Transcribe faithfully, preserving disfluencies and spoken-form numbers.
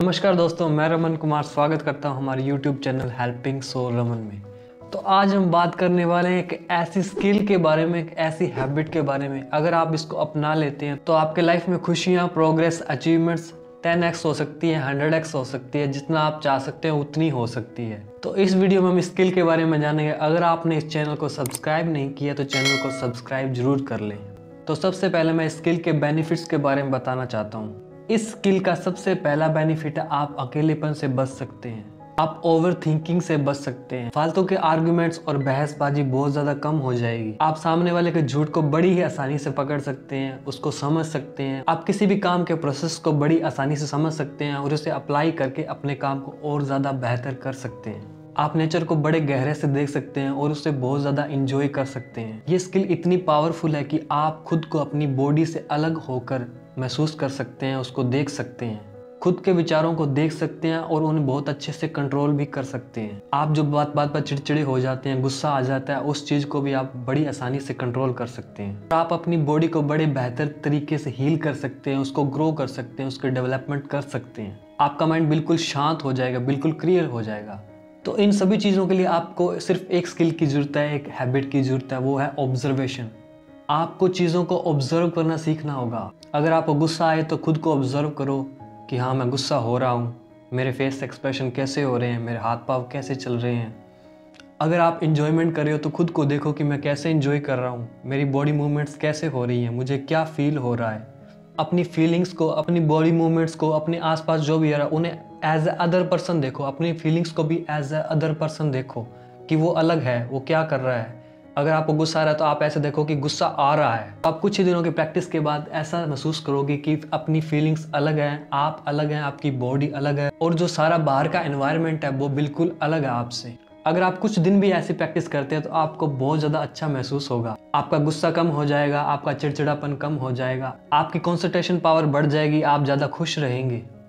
नमस्कार दोस्तों, मैं रमन कुमार स्वागत करता हूं हमारे YouTube channel helping soul Raman में। तो आज हम बात करने वाले हैं एक ऐसी स्किल के बारे में, एक ऐसी हैबिट के बारे में। अगर आप इसको अपना लेते हैं तो आपके लाइफ में खुशियां, प्रोग्रेस, अचीवमेंट्स टेन एक्स हो सकती है, हंड्रेड एक्स हो सकती है। जितना आप चाह सकते हैं उतनी हो सकती है। तो इस वीडियो में हम स्किल के बारे में जानेंगे। अगर आपने इस चैनल को सब्सक्राइब नहीं किया तो चैनल को सब्सक्राइब जरूर कर लें। तो सबसे पहले मैं स्किल के बेनिफिट्स के बारे में बताना चाहता हूँ। इस स्किल का सबसे पहला बेनिफिट है आप अकेलेपन से बच सकते हैं, आप ओवर थिंकिंग से बच सकते हैं। फालतू के आर्गुमेंट्स और बहसबाजी बहुत ज़्यादा कम हो जाएगी। आप सामने वाले के झूठ को बड़ी ही आसानी से पकड़ सकते हैं, उसको समझ सकते हैं। आप किसी भी काम के प्रोसेस को बड़ी आसानी से समझ सकते हैं और उसे अप्लाई करके अपने काम को और ज़्यादा बेहतर कर सकते हैं। आप नेचर को बड़े गहरे से देख सकते हैं और उसे बहुत ज़्यादा इंजॉय कर सकते हैं। ये स्किल इतनी पावरफुल है कि आप खुद को अपनी बॉडी से अलग होकर महसूस कर सकते हैं, उसको देख सकते हैं, खुद के विचारों को देख सकते हैं और उन्हें बहुत अच्छे से कंट्रोल भी कर सकते हैं। आप जो बात बात पर चिड़चिड़े हो जाते हैं, गुस्सा आ जाता है, उस चीज़ को भी आप बड़ी आसानी से कंट्रोल कर सकते हैं। आप अपनी बॉडी को बड़े बेहतर तरीके से हील कर सकते हैं, उसको ग्रो कर सकते हैं, उसके डेवलपमेंट कर सकते हैं। आपका माइंड बिल्कुल शांत हो जाएगा, बिल्कुल क्लियर हो जाएगा। तो इन सभी चीज़ों के लिए आपको सिर्फ एक स्किल की ज़रूरत है, एक हैबिट की ज़रूरत है, वो है ऑब्जर्वेशन। आपको चीज़ों को ऑब्जर्व करना सीखना होगा। अगर आपको गुस्सा आए तो खुद को ऑब्जर्व करो कि हाँ, मैं गुस्सा हो रहा हूँ, मेरे फेस एक्सप्रेशन कैसे हो रहे हैं, मेरे हाथ पाँव कैसे चल रहे हैं। अगर आप इन्जॉयमेंट कर रहे हो तो खुद को देखो कि मैं कैसे इन्जॉय कर रहा हूँ, मेरी बॉडी मूवमेंट्स कैसे हो रही हैं, मुझे क्या फील हो रहा है। अपनी फीलिंग्स को, अपनी बॉडी मूवमेंट्स को, अपने आसपास जो भी आ रहा है उन्हें एज ए अदर पर्सन देखो। अपनी फीलिंग्स को भी एज ए अदर पर्सन देखो कि वो अलग है, वो क्या कर रहा है। अगर आपको गुस्सा आ रहा है तो आप ऐसे देखो कि गुस्सा आ रहा है। आप कुछ ही दिनों की प्रैक्टिस के बाद ऐसा महसूस करोगे कि अपनी फीलिंग्स अलग हैं, आप अलग हैं, आपकी बॉडी अलग है और जो सारा बाहर का एनवायरनमेंट है वो बिल्कुल अलग है आपसे। अगर आप कुछ दिन भी ऐसी प्रैक्टिस करते हैं तो आपको बहुत ज़्यादा अच्छा महसूस होगा। आपका गुस्सा कम हो जाएगा, आपका चिड़चिड़ापन कम हो जाएगा, आपकी कॉन्सेंट्रेशन पावर बढ़ जाएगी, आप ज़्यादा खुश रहेंगे।